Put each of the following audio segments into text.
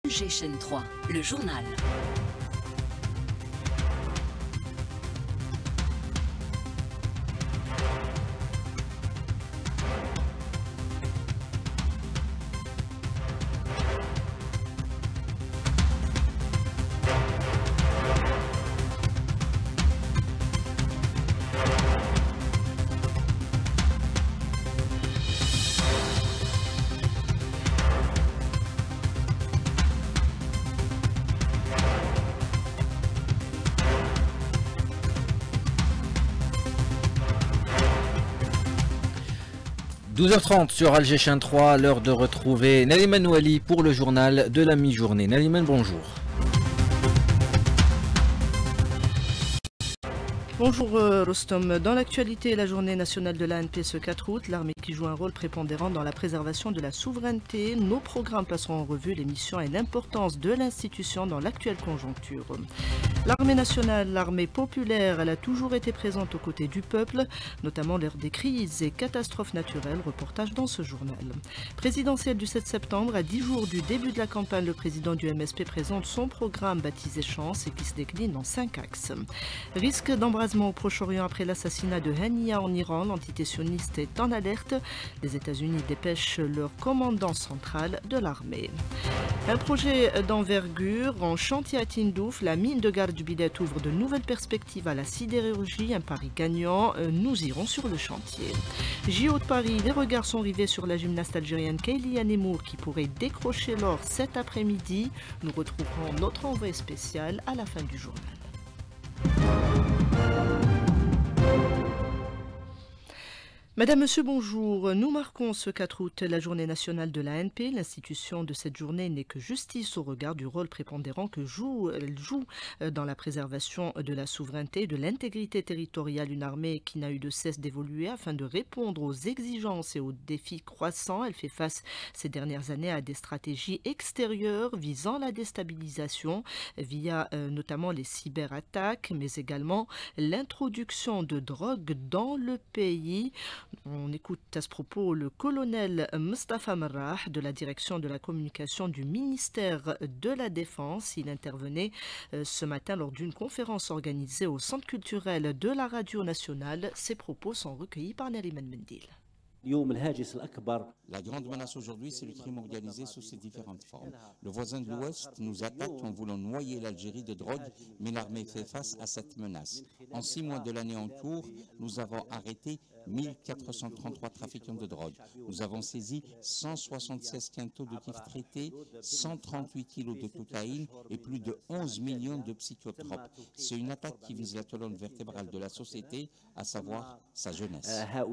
Chaîne 3, le journal. – 12h30 sur Alger 3, l'heure de retrouver Naliman Ouali pour le journal de la mi-journée. Naliman, bonjour. Bonjour Rostom. Dans l'actualité, la journée nationale de l'ANP ce 4 août, l'armée qui joue un rôle prépondérant dans la préservation de la souveraineté. Nos programmes passeront en revue les missions et l'importance de l'institution dans l'actuelle conjoncture. L'armée nationale, l'armée populaire, elle a toujours été présente aux côtés du peuple, notamment lors des crises et catastrophes naturelles. Reportage dans ce journal. Présidentielle du 7 septembre, à 10 jours du début de la campagne, le président du MSP présente son programme baptisé Chance et qui se décline en 5 axes. Risque d'embrasement au Proche-Orient après l'assassinat de Hania en Iran, l'entité sioniste est en alerte. Les États-Unis dépêchent leur commandant central de l'armée. Un projet d'envergure en chantier à Tindouf, la mine de Gare du Bidet ouvre de nouvelles perspectives à la sidérurgie, un pari gagnant. Nous irons sur le chantier. JO de Paris, les regards sont rivés sur la gymnaste algérienne Kayli Anemour qui pourrait décrocher l'or cet après-midi. Nous retrouverons notre envoyé spécial à la fin du journal. Madame, Monsieur, bonjour. Nous marquons ce 4 août la journée nationale de l'ANP. L'institution de cette journée n'est que justice au regard du rôle prépondérant que elle joue dans la préservation de la souveraineté et de l'intégrité territoriale. Une armée qui n'a eu de cesse d'évoluer afin de répondre aux exigences et aux défis croissants. Elle fait face ces dernières années à des stratégies extérieures visant la déstabilisation via notamment les cyberattaques, mais également l'introduction de drogue dans le pays. On écoute à ce propos le colonel Mustafa Marrah de la direction de la communication du ministère de la Défense. Il intervenait ce matin lors d'une conférence organisée au Centre culturel de la Radio Nationale. Ses propos sont recueillis par Nariman Mendil. La grande menace aujourd'hui, c'est le crime organisé sous ses différentes formes. Le voisin de l'Ouest nous attaque en voulant noyer l'Algérie de drogue, mais l'armée fait face à cette menace. En 6 mois de l'année en cours, nous avons arrêté 1433 trafiquants de drogue. Nous avons saisi 176 quintaux de kiff traités, 138 kilos de cocaïne et plus de 11 millions de psychotropes. C'est une attaque qui vise la colonne vertébrale de la société, à savoir sa jeunesse.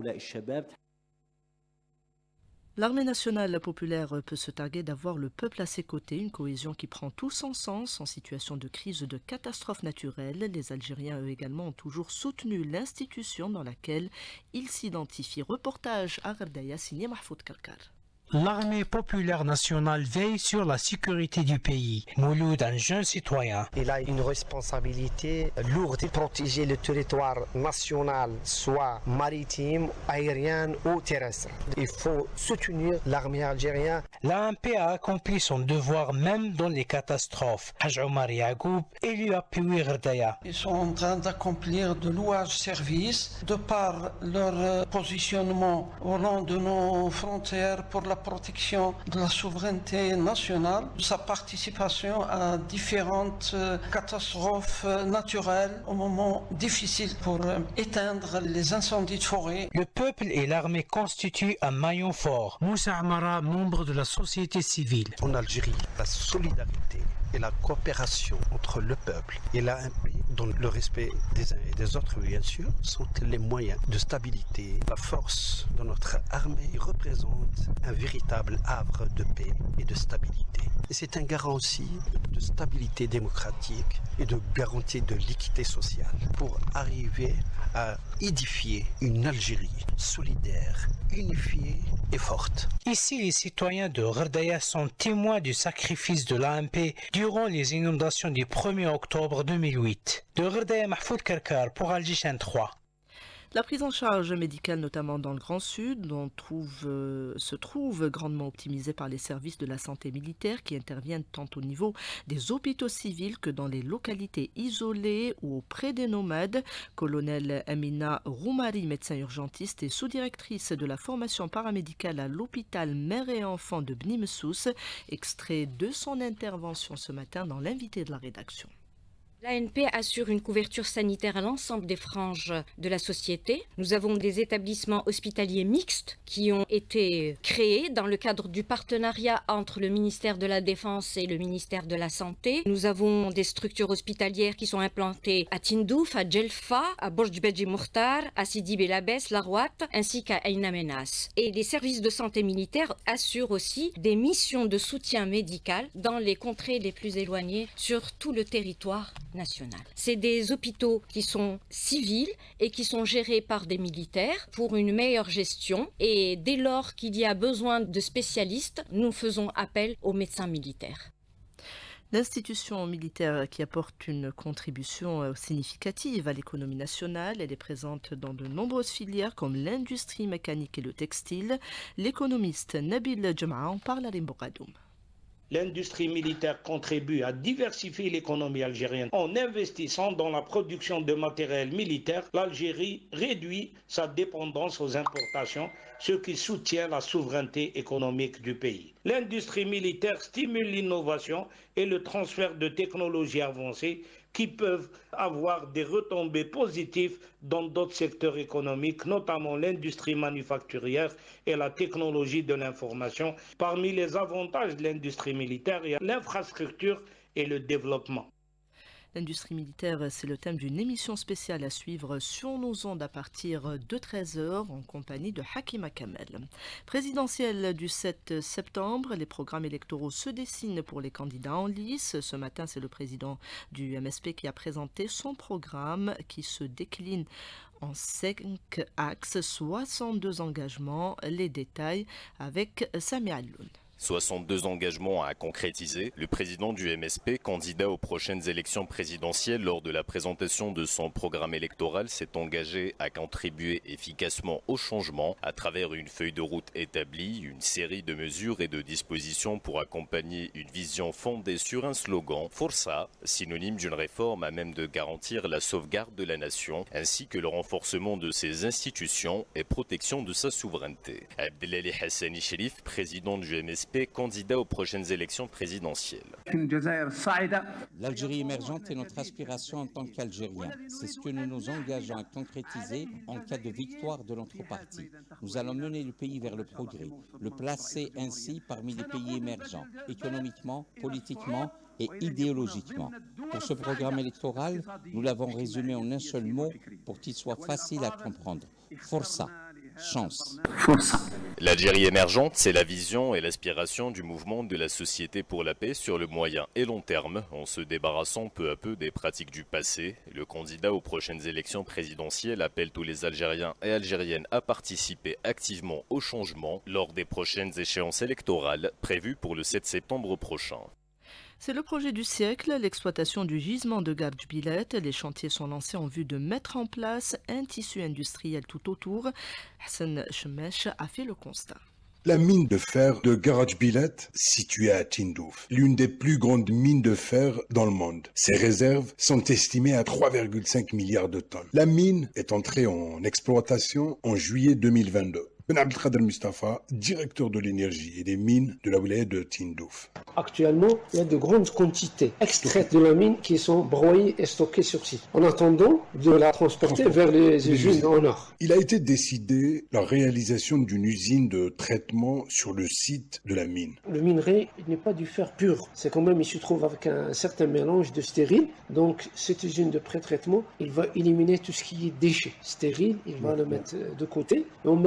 L'armée nationale populaire peut se targuer d'avoir le peuple à ses côtés, une cohésion qui prend tout son sens en situation de crise ou de catastrophe naturelle. Les Algériens, eux également, ont toujours soutenu l'institution dans laquelle ils s'identifient. Reportage à Gherdaya, signé Mahfoud Karkar. L'armée populaire nationale veille sur la sécurité du pays. Mouloud, un jeune citoyen. Il a une responsabilité lourde de protéger le territoire national, soit maritime, aérien ou terrestre. Il faut soutenir l'armée algérienne. L'ANP a accompli son devoir même dans les catastrophes. Haj Omar Yagoub, élu appuyé Gherdaya. Ils sont en train d'accomplir de louages services de par leur positionnement au long de nos frontières pour la protection de la souveraineté nationale, sa participation à différentes catastrophes naturelles au moment difficile pour éteindre les incendies de forêt. Le peuple et l'armée constituent un maillon fort. Moussa Amara, membre de la société civile. En Algérie, la solidarité et la coopération entre le peuple et l'ANP, dans le respect des uns et des autres, bien sûr, sont les moyens de stabilité. La force de notre armée représente un véritable havre de paix et de stabilité. Et c'est un garant aussi de stabilité démocratique et de garantie de l'équité sociale pour arriver à édifier une Algérie solidaire, unifiée et forte. Ici, les citoyens de Gherdaya sont témoins du sacrifice de l'ANP durant les inondations du 1er octobre 2008. De Gherdaya, Mahfoud Karkar pour Alger 3. La prise en charge médicale, notamment dans le Grand Sud, se trouve grandement optimisée par les services de la santé militaire qui interviennent tant au niveau des hôpitaux civils que dans les localités isolées ou auprès des nomades. Colonel Amina Roumari, médecin urgentiste et sous-directrice de la formation paramédicale à l'hôpital Mère et Enfants de Bni Messous, extrait de son intervention ce matin dans l'invité de la rédaction. L'ANP assure une couverture sanitaire à l'ensemble des franges de la société. Nous avons des établissements hospitaliers mixtes qui ont été créés dans le cadre du partenariat entre le ministère de la Défense et le ministère de la Santé. Nous avons des structures hospitalières qui sont implantées à Tindouf, à Djelfa, à Borj Beji Mourtar, à Sidi Belabès, Larouat, ainsi qu'à Aïna Menas. Et les services de santé militaire assurent aussi des missions de soutien médical dans les contrées les plus éloignées sur tout le territoire national. C'est des hôpitaux qui sont civils et qui sont gérés par des militaires pour une meilleure gestion. Et dès lors qu'il y a besoin de spécialistes, nous faisons appel aux médecins militaires. L'institution militaire qui apporte une contribution significative à l'économie nationale, elle est présente dans de nombreuses filières comme l'industrie mécanique et le textile. L'économiste Nabil Jama'a en parle à Rimbouradoum. L'industrie militaire contribue à diversifier l'économie algérienne. En investissant dans la production de matériel militaire, l'Algérie réduit sa dépendance aux importations, ce qui soutient la souveraineté économique du pays. L'industrie militaire stimule l'innovation et le transfert de technologies avancées qui peuvent avoir des retombées positives dans d'autres secteurs économiques, notamment l'industrie manufacturière et la technologie de l'information. Parmi les avantages de l'industrie militaire, il y a l'infrastructure et le développement. L'industrie militaire, c'est le thème d'une émission spéciale à suivre sur nos ondes à partir de 13h en compagnie de Hakima Kamel. Présidentielle du 7 septembre, les programmes électoraux se dessinent pour les candidats en lice. Ce matin, c'est le président du MSP qui a présenté son programme qui se décline en 5 axes, 62 engagements. Les détails avec Sami Alloun. 62 engagements à concrétiser. Le président du MSP, candidat aux prochaines élections présidentielles, lors de la présentation de son programme électoral, s'est engagé à contribuer efficacement au changement à travers une feuille de route établie, une série de mesures et de dispositions pour accompagner une vision fondée sur un slogan, Força, synonyme d'une réforme à même de garantir la sauvegarde de la nation, ainsi que le renforcement de ses institutions et protection de sa souveraineté. Abdelali Hassani Sherif, président du MSP, candidat aux prochaines élections présidentielles. L'Algérie émergente est notre aspiration en tant qu'Algériens. C'est ce que nous nous engageons à concrétiser en cas de victoire de notre parti. Nous allons mener le pays vers le progrès, le placer ainsi parmi les pays émergents, économiquement, politiquement et idéologiquement. Pour ce programme électoral, nous l'avons résumé en un seul mot pour qu'il soit facile à comprendre. Força. Chance. L'Algérie émergente, c'est la vision et l'aspiration du mouvement de la Société pour la paix sur le moyen et long terme, en se débarrassant peu à peu des pratiques du passé. Le candidat aux prochaines élections présidentielles appelle tous les Algériens et Algériennes à participer activement au changement lors des prochaines échéances électorales prévues pour le 7 septembre prochain. C'est le projet du siècle, l'exploitation du gisement de Garj Bilet. Les chantiers sont lancés en vue de mettre en place un tissu industriel tout autour. Hassan Chemesh a fait le constat. La mine de fer de Garj Bilet, située à Tindouf, l'une des plus grandes mines de fer dans le monde. Ses réserves sont estimées à 3,5 milliards de tonnes. La mine est entrée en exploitation en juillet 2022. Ben Abdelkader Mustafa, directeur de l'énergie et des mines de la wilaya de Tindouf. Actuellement, il y a de grandes quantités extraites de la mine qui sont broyées et stockées sur site, en attendant de la transporter vers les usines en or. Il a été décidé la réalisation d'une usine de traitement sur le site de la mine. Le minerai n'est pas du fer pur, c'est quand même, il se trouve avec un certain mélange de stériles. Donc cette usine de pré-traitement, il va éliminer tout ce qui est déchets stériles, il va le mettre de côté, et en même temps il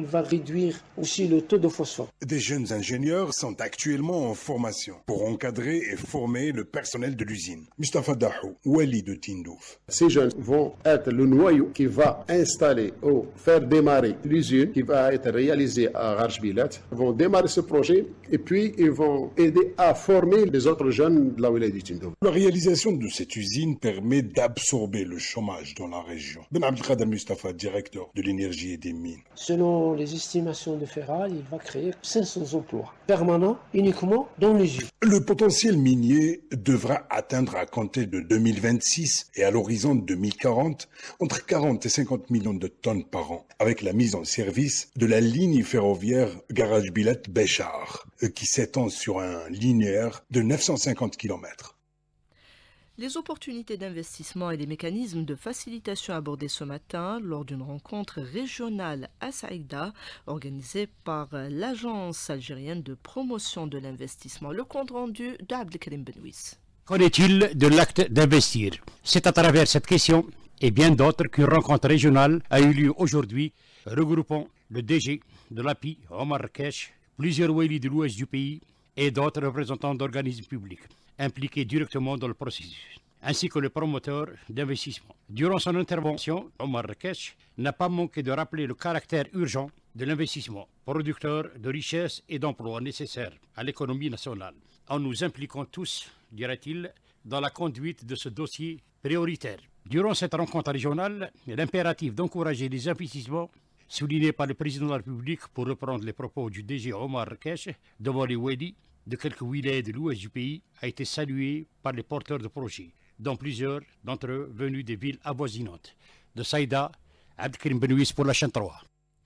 il va réduire aussi le taux de phosphore. Des jeunes ingénieurs sont actuellement en formation pour encadrer et former le personnel de l'usine. Mustafa Dahou, Wali de Tindouf. Ces jeunes vont être le noyau qui va installer ou faire démarrer l'usine qui va être réalisée à Rajbilat. Ils vont démarrer ce projet et puis ils vont aider à former les autres jeunes de la Wilaya de Tindouf. La réalisation de cette usine permet d'absorber le chômage dans la région. Ben Abdelkader Mustafa, directeur de l'énergie et des mines. Selon les estimations de Ferral, il va créer 500 emplois permanents uniquement dans l'usine. Le potentiel minier devra atteindre à compter de 2026 et à l'horizon 2040 entre 40 et 50 millions de tonnes par an, avec la mise en service de la ligne ferroviaire Garaj-Bilet-Béchar, qui s'étend sur un linéaire de 950 km. Les opportunités d'investissement et les mécanismes de facilitation abordés ce matin lors d'une rencontre régionale à Saïda organisée par l'Agence algérienne de promotion de l'investissement. Le compte rendu d'Abdelkarim Benouis. Qu'en est-il de l'acte d'investir? C'est à travers cette question et bien d'autres qu'une rencontre régionale a eu lieu aujourd'hui, regroupant le DG de l'API, Omar Kesh, plusieurs wali de l'ouest du pays et d'autres représentants d'organismes publics impliqués directement dans le processus, ainsi que le promoteur d'investissement. Durant son intervention, Omar Kesh n'a pas manqué de rappeler le caractère urgent de l'investissement, producteur de richesses et d'emplois nécessaires à l'économie nationale, en nous impliquant tous, dirait-il, dans la conduite de ce dossier prioritaire. Durant cette rencontre régionale, l'impératif d'encourager les investissements, souligné par le président de la République pour reprendre les propos du DG Omar Kesh devant les wadi de quelques wilayas de l'ouest du pays, a été salué par les porteurs de projets, dont plusieurs d'entre eux venus des villes avoisinantes. De Saïda, Abdelkarim Benouis pour la chaîne 3.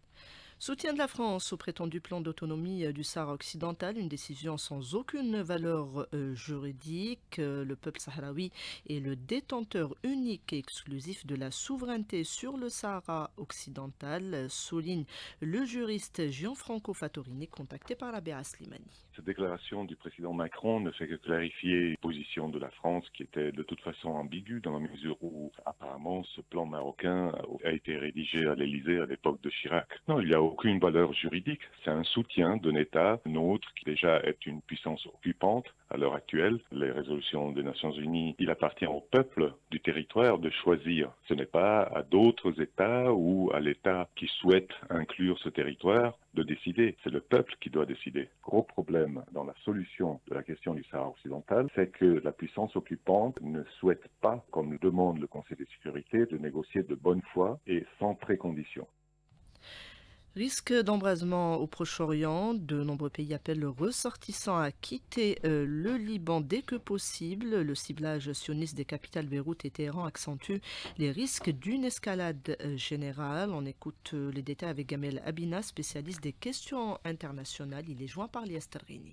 Soutien de la France au prétendu plan d'autonomie du Sahara occidental, une décision sans aucune valeur juridique. Le peuple sahraoui est le détenteur unique et exclusif de la souveraineté sur le Sahara occidental, souligne le juriste Gianfranco Fattorini, contacté par la BA Slimani. Cette déclaration du président Macron ne fait que clarifier la position de la France qui était de toute façon ambiguë dans la mesure où apparemment ce plan marocain a été rédigé à l'Élysée à l'époque de Chirac. Non, il n'y a aucune valeur juridique, c'est un soutien d'un État nôtre qui déjà est une puissance occupante à l'heure actuelle. Les résolutions des Nations Unies, il appartient au peuple du territoire de choisir. Ce n'est pas à d'autres États ou à l'État qui souhaite inclure ce territoire de décider. C'est le peuple qui doit décider. Gros problème dans la solution de la question du Sahara occidental, c'est que la puissance occupante ne souhaite pas, comme le demande le Conseil de sécurité, de négocier de bonne foi et sans préconditions. Risque d'embrasement au Proche-Orient, de nombreux pays appellent le ressortissant à quitter le Liban dès que possible. Le ciblage sioniste des capitales Beyrouth et Téhéran accentue les risques d'une escalade générale. On écoute les détails avec Gamel Abina, spécialiste des questions internationales. Il est joint par Lies Terrini.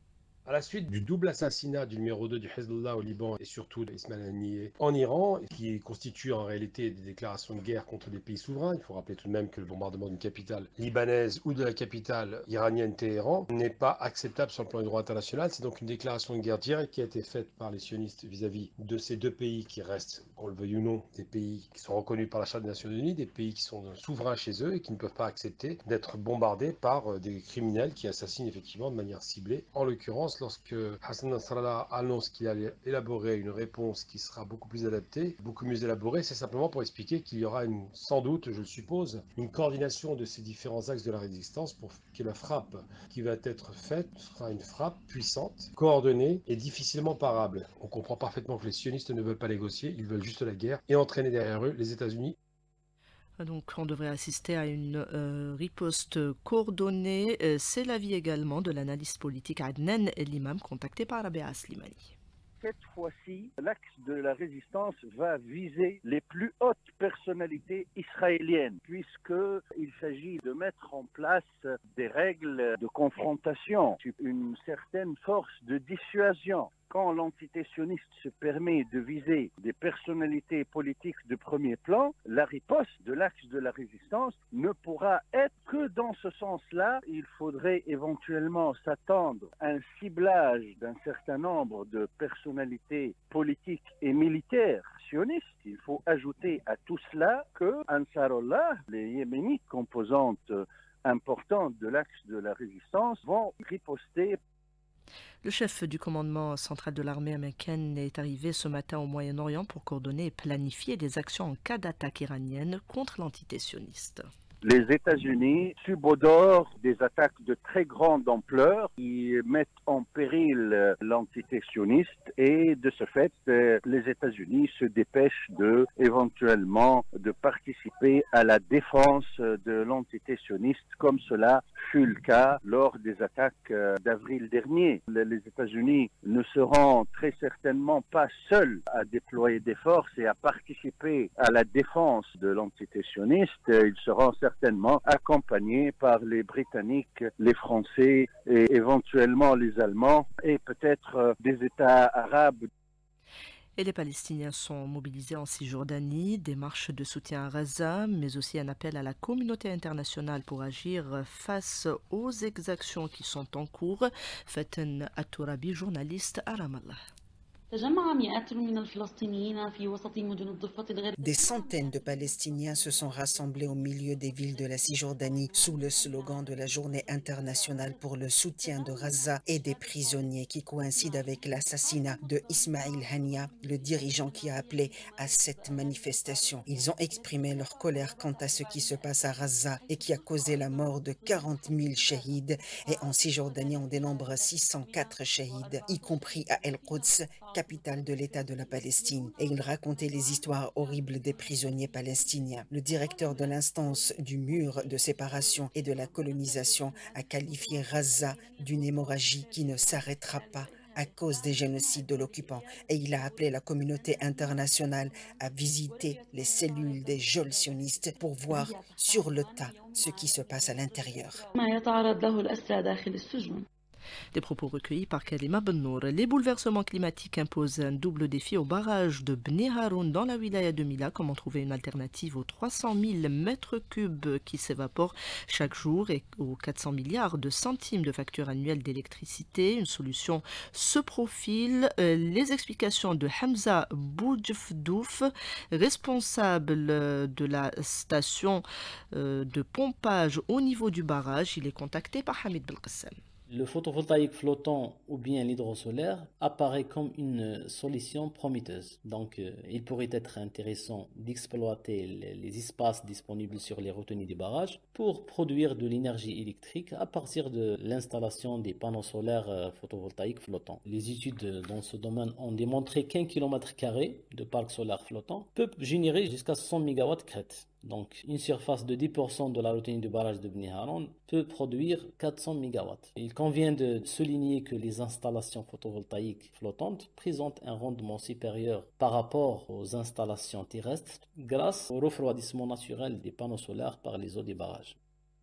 À la suite du double assassinat du numéro 2 du Hezbollah au Liban et surtout d'Ismail Haniyeh en Iran, qui constitue en réalité des déclarations de guerre contre des pays souverains, il faut rappeler tout de même que le bombardement d'une capitale libanaise ou de la capitale iranienne Téhéran n'est pas acceptable sur le plan du droit international. C'est donc une déclaration de guerre directe qui a été faite par les sionistes vis-à-vis de ces deux pays qui restent, qu'on le veuille ou non, des pays qui sont reconnus par la Charte des Nations Unies, des pays qui sont souverains chez eux et qui ne peuvent pas accepter d'être bombardés par des criminels qui assassinent effectivement de manière ciblée. En l'occurrence, lorsque Hassan Nasrallah annonce qu'il allait élaborer une réponse qui sera beaucoup plus adaptée, beaucoup mieux élaborée, c'est simplement pour expliquer qu'il y aura sans doute, je le suppose, une coordination de ces différents axes de la résistance pour que la frappe qui va être faite sera une frappe puissante, coordonnée et difficilement parable. On comprend parfaitement que les sionistes ne veulent pas négocier, ils veulent juste la guerre et entraîner derrière eux les États-Unis. Donc on devrait assister à une riposte coordonnée. C'est l'avis également de l'analyste politique Adnan Limam, contacté par la BA Slimani. Cette fois-ci, l'axe de la résistance va viser les plus hautes personnalités israéliennes, puisqu'il s'agit de mettre en place des règles de confrontation, une certaine force de dissuasion. Quand l'entité sioniste se permet de viser des personnalités politiques de premier plan, la riposte de l'axe de la résistance ne pourra être que dans ce sens-là. Il faudrait éventuellement s'attendre à un ciblage d'un certain nombre de personnalités politiques et militaires sionistes. Il faut ajouter à tout cela que Ansarullah, les Yéménites composantes importants de l'axe de la résistance vont riposter. Le chef du commandement central de l'armée américaine est arrivé ce matin au Moyen-Orient pour coordonner et planifier des actions en cas d'attaque iranienne contre l'entité sioniste. Les États-Unis subodorent des attaques de très grande ampleur qui mettent en péril l'entité sioniste et de ce fait, les États-Unis se dépêchent éventuellement de participer à la défense de l'entité sioniste comme cela fut le cas lors des attaques d'avril dernier. Les États-Unis ne seront très certainement pas seuls à déployer des forces et à participer à la défense de l'entité sioniste. Ils seront certainement accompagnés par les Britanniques, les Français et éventuellement les Allemands et peut-être des États arabes. Et les Palestiniens sont mobilisés en Cisjordanie, des marches de soutien à Gaza, mais aussi un appel à la communauté internationale pour agir face aux exactions qui sont en cours. Faten Atourabi, journaliste à Ramallah. Des centaines de Palestiniens se sont rassemblés au milieu des villes de la Cisjordanie sous le slogan de la Journée internationale pour le soutien de Gaza et des prisonniers qui coïncide avec l'assassinat de Ismail Haniyeh, le dirigeant qui a appelé à cette manifestation. Ils ont exprimé leur colère quant à ce qui se passe à Gaza et qui a causé la mort de 40 000 shahids. Et en Cisjordanie, on dénombre 604 shahids, y compris à El-Quds, capitale de l'État de la Palestine, et il racontait les histoires horribles des prisonniers palestiniens. Le directeur de l'instance du mur de séparation et de la colonisation a qualifié Gaza d'une hémorragie qui ne s'arrêtera pas à cause des génocides de l'occupant, et il a appelé la communauté internationale à visiter les cellules des geôles sionistes pour voir sur le tas ce qui se passe à l'intérieur. Des propos recueillis par Kalima Bennour. Les bouleversements climatiques imposent un double défi au barrage de Bni Haroun dans la wilaya de Mila. Comment trouver une alternative aux 300 000 mètres cubes qui s'évaporent chaque jour et aux 400 milliards de centimes de factures annuelles d'électricité? Une solution se profile. Les explications de Hamza Boudjfdouf, responsable de la station de pompage au niveau du barrage. Il est contacté par Hamid Belkacem. Le photovoltaïque flottant ou bien l'hydrosolaire apparaît comme une solution prometteuse. Donc, il pourrait être intéressant d'exploiter les espaces disponibles sur les retenues des barrages pour produire de l'énergie électrique à partir de l'installation des panneaux solaires photovoltaïques flottants. Les études dans ce domaine ont démontré qu'un kilomètre carré de parc solaire flottant peut générer jusqu'à 100 MW crête. Donc, une surface de 10% de la retenue du barrage de Bni Haroun peut produire 400 MW. Il convient de souligner que les installations photovoltaïques flottantes présentent un rendement supérieur par rapport aux installations terrestres grâce au refroidissement naturel des panneaux solaires par les eaux des barrages.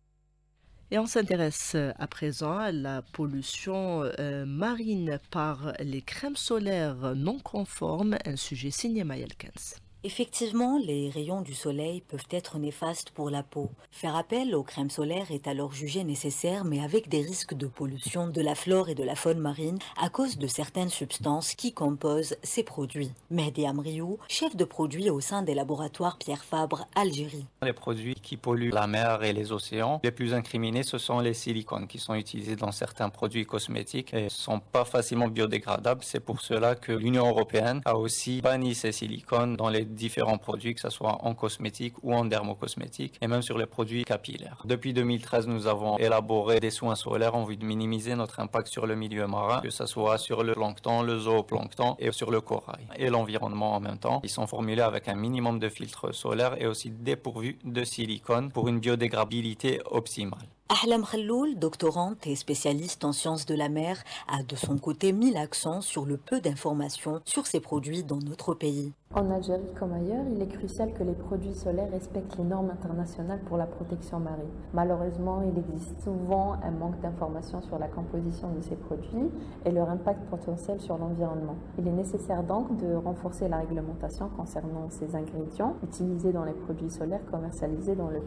Et on s'intéresse à présent à la pollution marine par les crèmes solaires non conformes, un sujet signé Mayel Kens. Effectivement, les rayons du soleil peuvent être néfastes pour la peau. Faire appel aux crèmes solaires est alors jugé nécessaire, mais avec des risques de pollution de la flore et de la faune marine à cause de certaines substances qui composent ces produits. Mehdi Amriou, chef de produit au sein des laboratoires Pierre Fabre, Algérie. Les produits qui polluent la mer et les océans, les plus incriminés, ce sont les silicones qui sont utilisés dans certains produits cosmétiques et ne sont pas facilement biodégradables. C'est pour cela que l'Union européenne a aussi banni ces silicones dans les différents produits, que ce soit en cosmétique ou en dermocosmétique, et même sur les produits capillaires. Depuis 2013, nous avons élaboré des soins solaires en vue de minimiser notre impact sur le milieu marin, que ce soit sur le plancton, le zooplancton et sur le corail, et l'environnement en même temps. Ils sont formulés avec un minimum de filtres solaires et aussi dépourvus de silicone pour une biodégradabilité optimale. Ahlam Khalloul, doctorante et spécialiste en sciences de la mer, a de son côté mis l'accent sur le peu d'informations sur ces produits dans notre pays. En Algérie comme ailleurs, il est crucial que les produits solaires respectent les normes internationales pour la protection marine. Malheureusement, il existe souvent un manque d'informations sur la composition de ces produits et leur impact potentiel sur l'environnement. Il est nécessaire donc de renforcer la réglementation concernant ces ingrédients utilisés dans les produits solaires commercialisés dans le pays.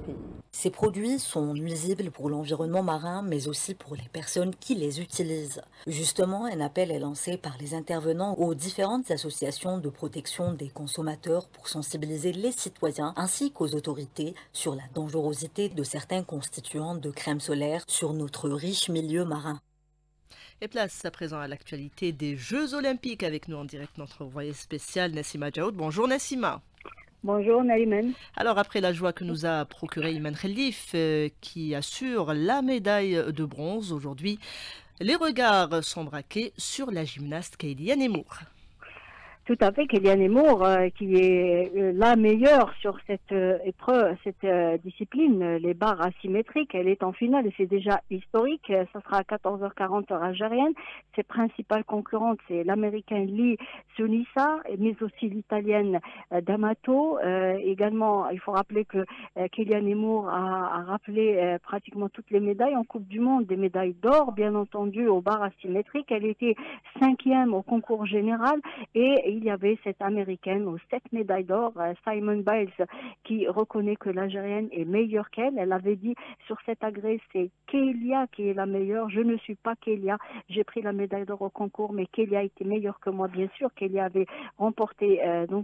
Ces produits sont nuisibles pour l'environnement marin, mais aussi pour les personnes qui les utilisent. Justement, un appel est lancé par les intervenants aux différentes associations de protection des consommateurs pour sensibiliser les citoyens ainsi qu'aux autorités sur la dangerosité de certains constituants de crème solaire sur notre riche milieu marin. Et place à présent à l'actualité des Jeux Olympiques avec nous en direct notre envoyé spécial Nassima Djaoud. Bonjour Nassima. Bonjour Naïmen. Alors après la joie que nous a procuré Iman Khelif qui assure la médaille de bronze aujourd'hui, les regards sont braqués sur la gymnaste Kéliane Emmour. Tout à fait, Kéliane Emmour, qui est la meilleure sur cette épreuve, cette discipline, les barres asymétriques. Elle est en finale et c'est déjà historique. Ça sera à 14h40 heure algérienne. Ses principales concurrentes, c'est l'américaine Lee Sunisa, mais aussi l'italienne D'Amato. Également, il faut rappeler que Kéliane Emmour a rappelé pratiquement toutes les médailles en Coupe du Monde, des médailles d'or, bien entendu, aux barres asymétriques. Elle était 5e au concours général et il y avait cette américaine aux 7 médailles d'or, Simone Biles, qui reconnaît que l'Algérienne est meilleure qu'elle. Elle avait dit sur cet agrès, c'est Kélia qui est la meilleure. Je ne suis pas Kélia. J'ai pris la médaille d'or au concours, mais Kélia était meilleure que moi, bien sûr. Kélia avait remporté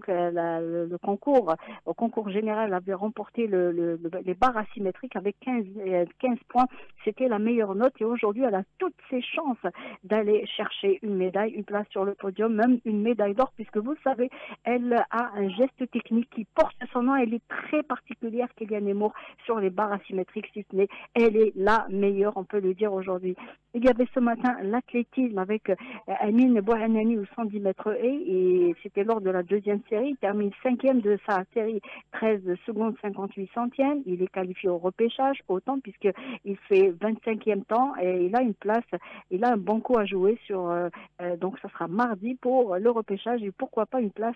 le concours. Au concours général, elle avait remporté les barres asymétriques avec 15 points. C'était la meilleure note et aujourd'hui, elle a toutes ses chances d'aller chercher une médaille, une place sur le podium, même une médaille d'or, puisque vous le savez, elle a un geste technique qui porte son nom. Elle est très particulière, Kéliane Emmour, sur les barres asymétriques, si ce n'est, elle est la meilleure, on peut le dire aujourd'hui. Il y avait ce matin l'athlétisme avec Amine Bouhanani au 110 mètres et c'était lors de la deuxième série. Il termine 5e de sa série, 13 secondes 58 centièmes. Il est qualifié au repêchage, autant puisqu'il fait 25e temps et il a une place, il a un banco à jouer sur, donc ça sera mardi pour le repêchage et pourquoi pas une place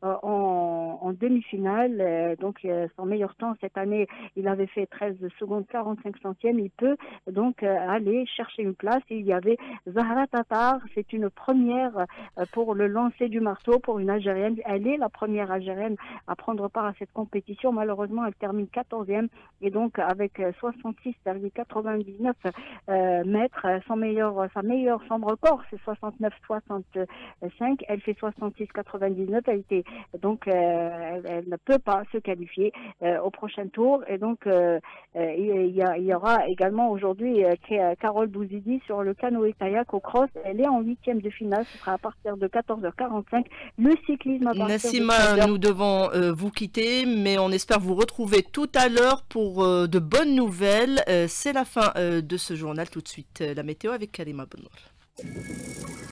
en demi-finale. Donc son meilleur temps cette année, il avait fait 13 secondes 45 centièmes. Il peut donc aller chercher une place. Et il y avait Zahra Tatar, c'est une première pour le lancer du marteau pour une Algérienne. Elle est la première Algérienne à prendre part à cette compétition. Malheureusement, elle termine 14e et donc avec 66,99 mètres, son record, c'est 69,65. Elle fait 66,99. Elle ne peut pas se qualifier au prochain tour. Et donc, il y aura également aujourd'hui Carole Bouzidi sur le canoë-kayak au cross. Elle est en 8e de finale. Ce sera à partir de 14h45. Le cyclisme à partir Nassima, de nous devons vous quitter, mais on espère vous retrouver tout à l'heure pour de bonnes nouvelles. C'est la fin de ce journal. Tout de suite, la météo avec Kalima Benour.